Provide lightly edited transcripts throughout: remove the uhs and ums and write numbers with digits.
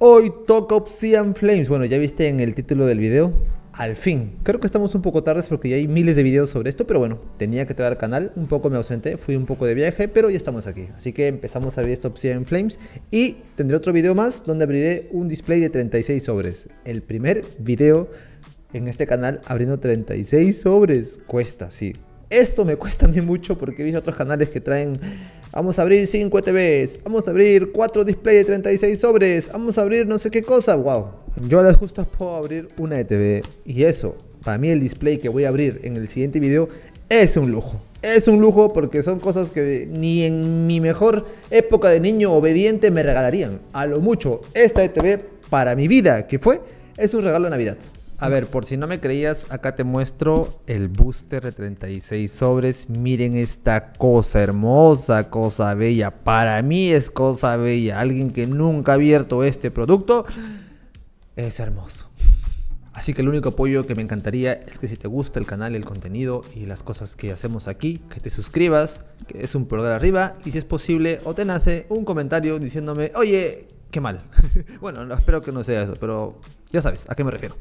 hoy toca Obsidian Flames. Bueno, ya viste en el título del video. Al fin, creo que estamos un poco tardes porque ya hay miles de videos sobre esto, pero bueno, tenía que traer al canal, un poco me ausenté, fui un poco de viaje, pero ya estamos aquí. Así que empezamos a abrir esta Obsidian Flames y tendré otro video más donde abriré un display de 36 sobres. El primer video en este canal abriendo 36 sobres, cuesta, sí. Esto me cuesta a mí mucho porque he visto otros canales que traen, vamos a abrir 5 ETBs, vamos a abrir 4 displays de 36 sobres, vamos a abrir no sé qué cosa, wow. Yo a las justas puedo abrir una ETB y eso, para mí el display que voy a abrir en el siguiente video es un lujo. Es un lujo porque son cosas que ni en mi mejor época de niño obediente me regalarían. A lo mucho, esta ETB para mi vida que fue, es un regalo de Navidad. A ver, por si no me creías, acá te muestro el booster de 36 sobres. Miren esta cosa hermosa, cosa bella. Para mí es cosa bella. Alguien que nunca ha abierto este producto, es hermoso. Así que el único apoyo que me encantaría es que si te gusta el canal, el contenido y las cosas que hacemos aquí, que te suscribas, que des un pulgar arriba y si es posible o te nace un comentario diciéndome, oye, qué mal. Bueno, no, espero que no sea eso, pero ya sabes a qué me refiero.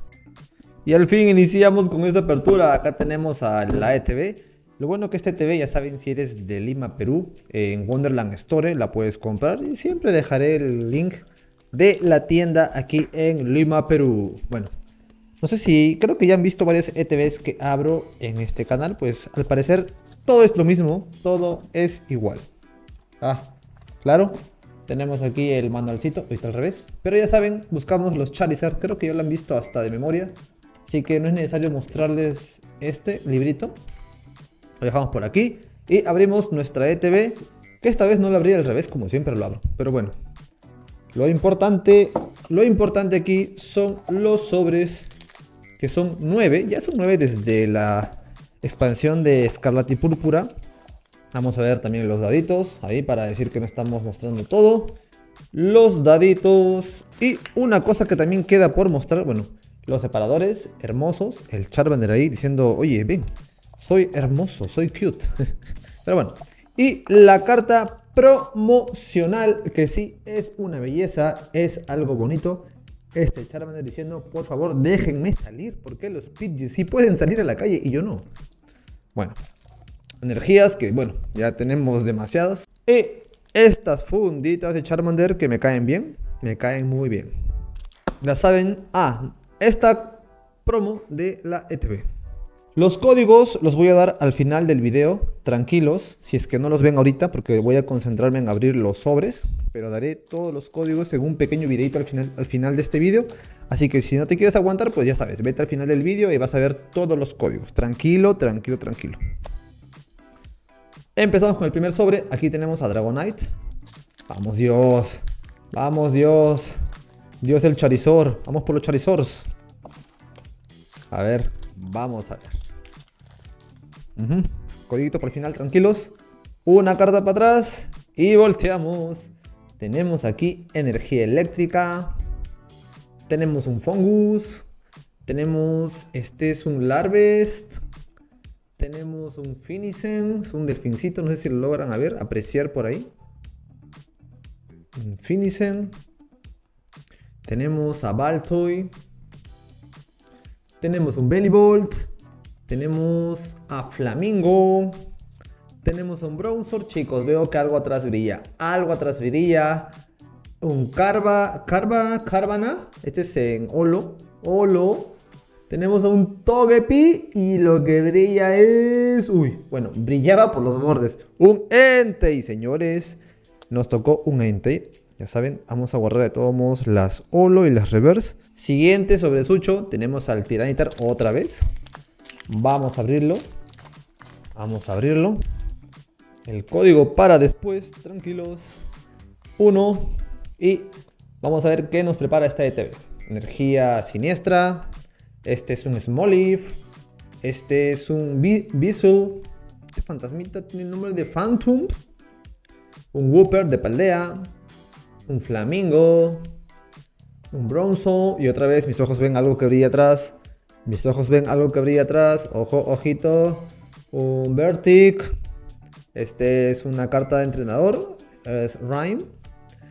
Y al fin iniciamos con esta apertura. Acá tenemos a la ETB. Lo bueno que esta ETB, ya saben, si eres de Lima, Perú, en Wonderland Store la puedes comprar. Y siempre dejaré el link de la tienda aquí en Lima, Perú. Bueno, no sé si, creo que ya han visto varias ETBs que abro en este canal. Pues al parecer todo es lo mismo, todo es igual. Ah, claro. Tenemos aquí el manualcito, ahorita al revés. Pero ya saben, buscamos los Charizard. Creo que ya lo han visto hasta de memoria. Así que no es necesario mostrarles este librito. Lo dejamos por aquí. Y abrimos nuestra ETB. Que esta vez no la abrí al revés como siempre lo abro. Pero bueno. Lo importante aquí son los sobres. Que son 9. Ya son 9 desde la expansión de Escarlata y Púrpura. Vamos a ver también los daditos. Ahí para decir que no estamos mostrando todo. Los daditos. Y una cosa que también queda por mostrar. Bueno. Los separadores hermosos, el Charmander ahí diciendo, oye, ven, soy hermoso, soy cute. Pero bueno, y la carta promocional, que sí es una belleza, es algo bonito. Este Charmander diciendo, por favor, déjenme salir, porque los Pidgeys sí pueden salir a la calle y yo no. Bueno, energías que, bueno, ya tenemos demasiadas. Y estas funditas de Charmander que me caen bien, me caen muy bien. Ya saben, esta promo de la ETB. Los códigos los voy a dar al final del video, tranquilos, si es que no los ven ahorita porque voy a concentrarme en abrir los sobres, pero daré todos los códigos en un pequeño videito al final de este video, así que si no te quieres aguantar, pues ya sabes, vete al final del video y vas a ver todos los códigos, tranquilo, tranquilo, tranquilo. Empezamos con el primer sobre, aquí tenemos a Dragonite, vamos Dios, vamos Dios. Dios del Charizard. Vamos por los Charizards. A ver. Vamos a ver. Codiguito por el final, tranquilos. Una carta para atrás. Y volteamos. Tenemos aquí energía eléctrica. Tenemos un Fungus. Tenemos... Este es un Larvest. Tenemos un Finicen. Es un delfincito. No sé si lo logran apreciar por ahí. Un Finicen. Tenemos a Baltoy. Tenemos un Bellibolt. Tenemos a Flamingo. Tenemos a un Bronzor. Chicos, veo que algo atrás brilla. Algo atrás brilla. Un Carvana. Este es en Olo. Tenemos a un Togepi. Y lo que brilla es... bueno, brillaba por los bordes. Un Entei, señores. Nos tocó un Entei. Ya saben, vamos a guardar de todos modos las Holo y las Reverse. Siguiente sobre Sucho, tenemos al Tiranitar otra vez. Vamos a abrirlo. Vamos a abrirlo. El código para después, tranquilos. 1. Y vamos a ver qué nos prepara esta ETB. Energía siniestra. Este es un Smoliv. Este es un Bissell. Este fantasmita tiene el nombre de Phantom. Un Wooper de Paldea. Un Flamingo, un Bronzo, y otra vez mis ojos ven algo que brilla atrás. Mis ojos ven algo que brilla atrás. Ojo, ojito. Un Vertic. Este es una carta de entrenador. Es Rhyme.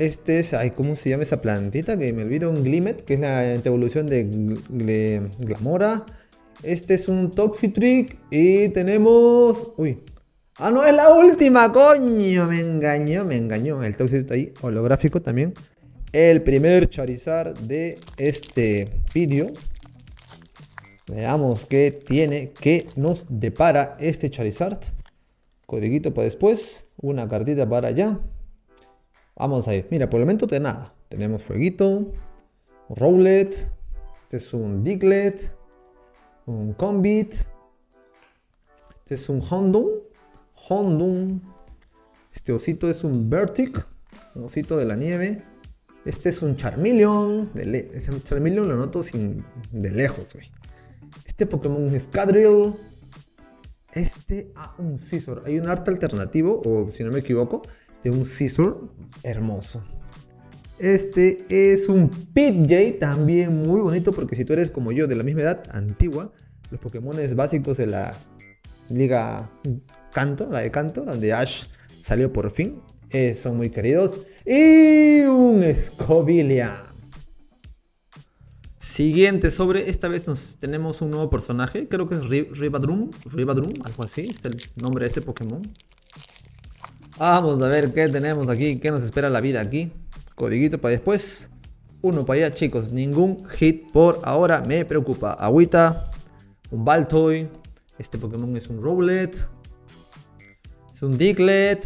Este es, ay, ¿cómo se llama esa plantita? Que me olvido, un Glimet, que es la evolución de Glamora. Este es un Toxitrick y tenemos... Uy. ¡Ah, no! ¡Es la última! ¡Coño! Me engañó. El Toxitrick ahí, holográfico también. El primer Charizard de este vídeo. Veamos qué tiene, qué nos depara este Charizard. Codiguito para después. Una cartita para allá. Vamos a ir. Mira, por el momento de nada. Tenemos Fueguito, Rowlet. Este es un Diglett. Un Combit. Este es un Houndoom. Este osito es un Vertic. Un osito de la nieve. Este es un Charmeleon. Ese Charmeleon lo noto de lejos, güey. Este Pokémon es Scadrill. Un Scizor. Hay un arte alternativo, o si no me equivoco, de un Scizor hermoso. Este es un Pidgey, también muy bonito, porque si tú eres como yo, de la misma edad, antigua, los Pokémones básicos de la Liga Kanto, la de Kanto, donde Ash salió por fin, son muy queridos. Y un Scovillain. Siguiente sobre, esta vez tenemos un nuevo personaje, creo que es Rivadrum, algo así, este es el nombre de este Pokémon. Vamos a ver qué tenemos aquí, qué nos espera la vida aquí. Codiguito para después, uno para allá, chicos, ningún hit por ahora, me preocupa. Agüita, un Baltoy, este Pokémon es un Rowlet, es un Diglett,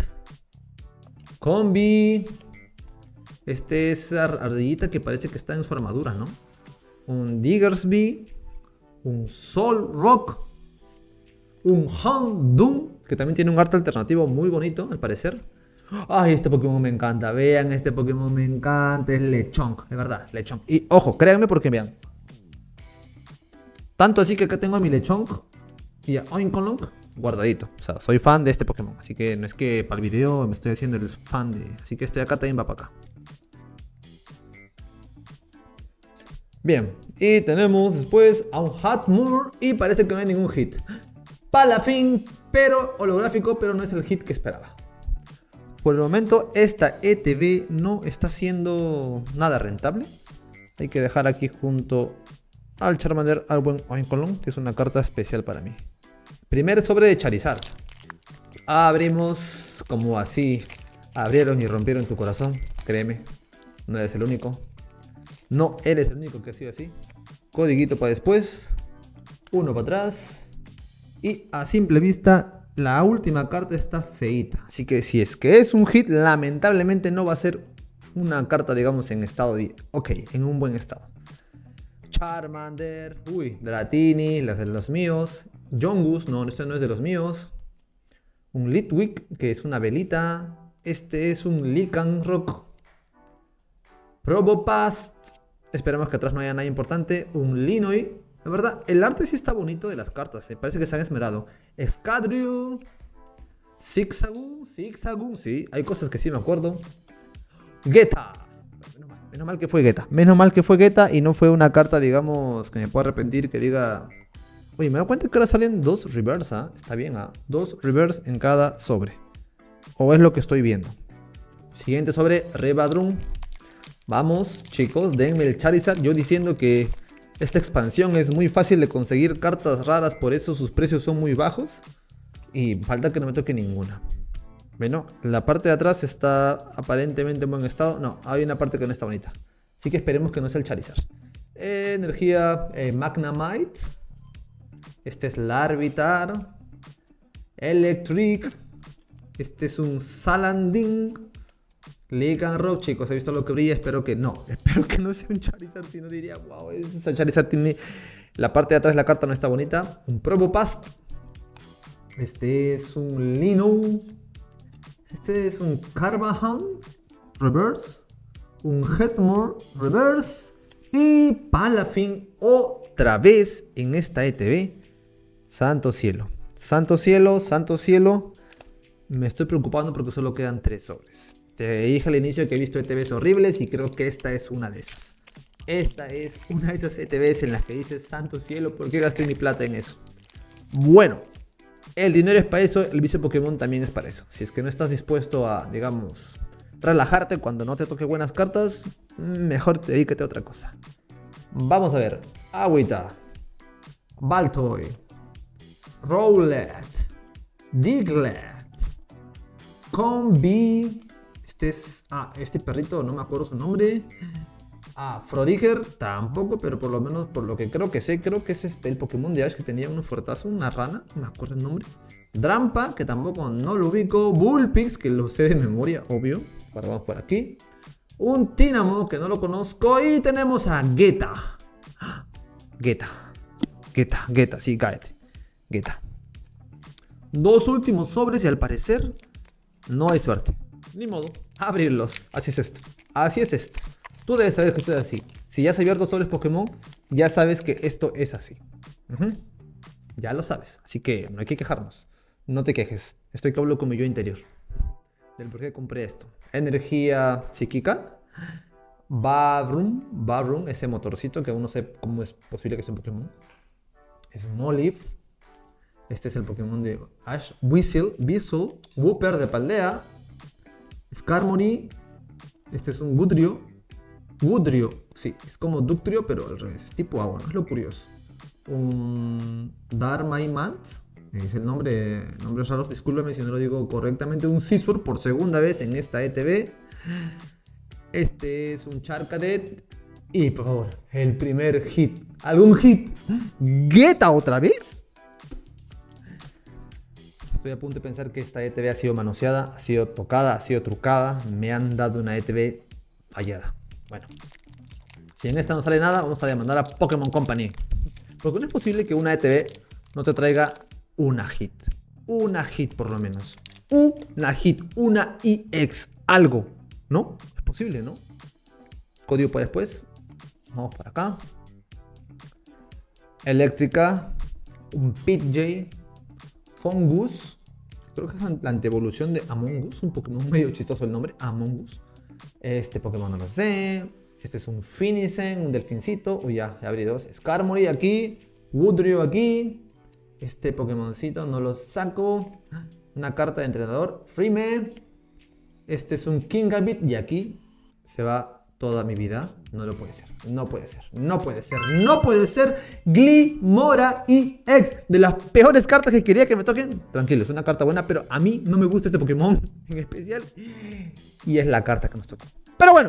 Combi, este es ardillita que parece que está en su armadura, ¿no? Un Diggersby, un Solrock, un Houndoom, que también tiene un arte alternativo muy bonito, al parecer. Ay, este Pokémon me encanta, vean, este Pokémon me encanta, es Lechonk, de verdad, Lechonk. Y ojo, créanme porque vean. Tanto así que acá tengo a mi Lechonk y a Oinkolong guardadito. O sea, soy fan de este Pokémon, así que no es que para el video me estoy haciendo el fan de... Así que este de acá también va para acá. Bien, y tenemos después a un Hatmoor y parece que no hay ningún hit. Palafin, pero holográfico, pero no es el hit que esperaba. Por el momento esta ETB no está siendo nada rentable. Hay que dejar aquí junto al Charmander al buen Oinkolong, que es una carta especial para mí. Primer sobre de Charizard. Abrimos como así. Abrieron y rompieron tu corazón, créeme. No eres el único. No eres el único que ha sido así. Codiguito para después. Uno para atrás. Y a simple vista, la última carta está feita. Así que si es que es un hit, lamentablemente no va a ser una carta, digamos, en estado de... Ok, en un buen estado. Charmander. Uy, Dratini, las de los míos. Yongus, no, este no es de los míos. Un Litwick, que es una velita. Este es un Lycanroc. Probopass. Esperemos que atrás no haya nada importante. Un Linoy. La verdad, el arte sí está bonito de las cartas. Parece que se han esmerado. Scadrill. Zigzagoon. Sí, hay cosas que sí me acuerdo. Geta. Menos mal que fue Geta. Menos mal que fue Geta y no fue una carta, digamos, que me pueda arrepentir, que diga... Oye, me doy cuenta que ahora salen dos reverse, ¿ah? Está bien, ¿ah? Dos reverse en cada sobre. O es lo que estoy viendo. Siguiente sobre, Revadrum. Vamos, chicos, denme el Charizard. Yo diciendo que esta expansión es muy fácil de conseguir cartas raras, por eso sus precios son muy bajos. Y falta que no me toque ninguna. Bueno, la parte de atrás está aparentemente en buen estado. No, hay una parte que no está bonita. Así que esperemos que no sea el Charizard. Energía Magnemite. Este es Larvitar. Electric. Este es un Salanding. Lycanroc, chicos, ¿he visto lo que brilla? Espero que no. Espero que no sea un Charizard, si no diría, wow, esa Charizard tiene... La parte de atrás de la carta no está bonita. Un Probopass. Este es un Lino. Este es un Carvahan Reverse. Un Headmore Reverse. Y Palafin otra vez en esta ETB. Santo cielo. Santo cielo, santo cielo. Me estoy preocupando porque solo quedan 3 sobres. Te dije al inicio que he visto ETBs horribles y creo que esta es una de esas. Esta es una de esas ETBs en las que dices, santo cielo, ¿por qué gasté mi plata en eso? Bueno, el dinero es para eso, el vicio Pokémon también es para eso. Si es que no estás dispuesto a, digamos, relajarte cuando no te toque buenas cartas, mejor dedícate a otra cosa. Vamos a ver. Agüita, Baltoy, Rowlet, Diglett, Combi. Este perrito no me acuerdo su nombre. Frodiger tampoco, pero por lo menos por lo que creo que sé, creo que es el Pokémon de Ash que tenía un fuertazo, una rana, no me acuerdo el nombre. Drampa, que tampoco no lo ubico. Bullpix, que lo sé de memoria, obvio. Ahora vamos por aquí. Un Tynamo, que no lo conozco. Y tenemos a Geta. Geta, sí, cállate. Geta. Dos últimos sobres y al parecer no hay suerte. Ni modo, abrirlos. Así es esto. Así es esto. Tú debes saber que esto es así. Si ya has abierto sobres Pokémon, ya sabes que esto es así. Ya lo sabes. Así que no hay que quejarnos. No te quejes. Estoy que hablo con mi yo interior. Del por qué compré esto. Energía psíquica. Barroom, ese motorcito que aún no sé cómo es posible que sea un Pokémon. Smoliv. Este es el Pokémon de Ash. Weasel, Wooper de Paldea. Skarmory. Este es un Gudrio. Sí, es como Ductrio, pero al revés. Es tipo agua, ¿no? Es lo curioso. Un Darmaimant. Es el nombre. Nombres raros, discúlpeme si no lo digo correctamente. Un Scizor por segunda vez en esta ETB. Este es un Charcadet. Y por favor, el primer hit. ¿Algún hit? ¿Geta otra vez? Estoy a punto de pensar que esta ETB ha sido manoseada, ha sido tocada, ha sido trucada. Me han dado una ETB fallada. Bueno, si en esta no sale nada, vamos a demandar a Pokémon Company. Porque no es posible que una ETB no te traiga una hit. Una hit por lo menos. Una hit, una EX, algo. ¿No? Es posible, ¿no? Código para después. Vamos para acá. Eléctrica. Un Pidgey. Fungus. Creo que es la antievolución de Among Us. Un Pokémon medio chistoso el nombre. Among Us. Este Pokémon no lo sé. Este es un Finisen, un delfincito. Uy, ya abrí dos. Skarmory aquí. Woodrio aquí. Este Pokémoncito no lo saco. Una carta de entrenador. Rime. Este es un Kingambit. Y aquí se va toda mi vida. No lo puede ser. No puede ser. No puede ser. No puede ser. Glimmora EX. De las peores cartas que quería que me toquen. Tranquilo, es una carta buena. Pero a mí no me gusta este Pokémon en especial. Y es la carta que nos tocó. Pero bueno.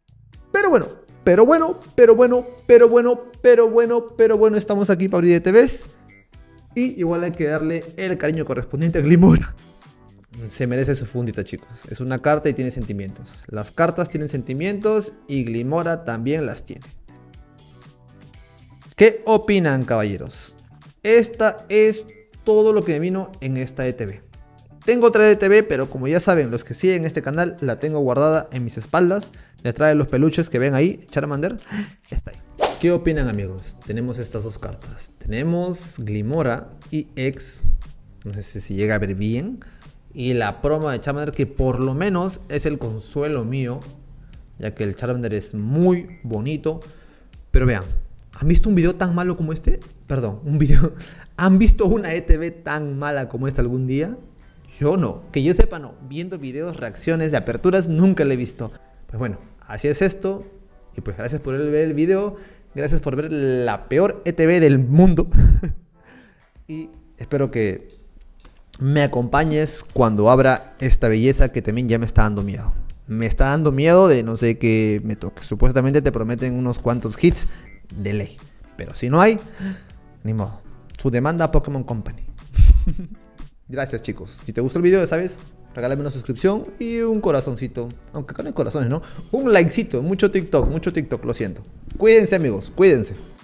Estamos aquí para abrir ETBs. Y igual hay que darle el cariño correspondiente a Glimmora. Se merece su fundita, chicos. Es una carta y tiene sentimientos. Las cartas tienen sentimientos y Glimmora también las tiene. ¿Qué opinan, caballeros? Esta es todo lo que me vino en esta ETB. Tengo otra ETB, pero como ya saben, los que siguen este canal, la tengo guardada en mis espaldas. Detrás de los peluches que ven ahí, Charmander, está ahí. ¿Qué opinan, amigos? Tenemos estas dos cartas. Tenemos Glimmora EX. No sé si llega a ver bien. Y la promo de Charmander, que por lo menos es el consuelo mío, ya que el Charmander es muy bonito. Pero vean, ¿han visto un video tan malo como este? Perdón, un video. ¿Han visto una ETB tan mala como esta algún día? Yo no, que yo sepa no. Viendo videos, reacciones de aperturas, nunca la he visto. Pues bueno, así es esto. Y pues gracias por ver el video. Gracias por ver la peor ETB del mundo. Y espero que me acompañes cuando abra esta belleza que también ya me está dando miedo. Me está dando miedo de no sé qué me toque. Supuestamente te prometen unos cuantos hits de ley. Pero si no hay, ni modo. Su demanda a Pokémon Company. Gracias, chicos. Si te gustó el video, ya sabes, regálame una suscripción y un corazoncito. Aunque acá no hay corazones, ¿no? Un likecito. Mucho TikTok, lo siento. Cuídense, amigos. Cuídense.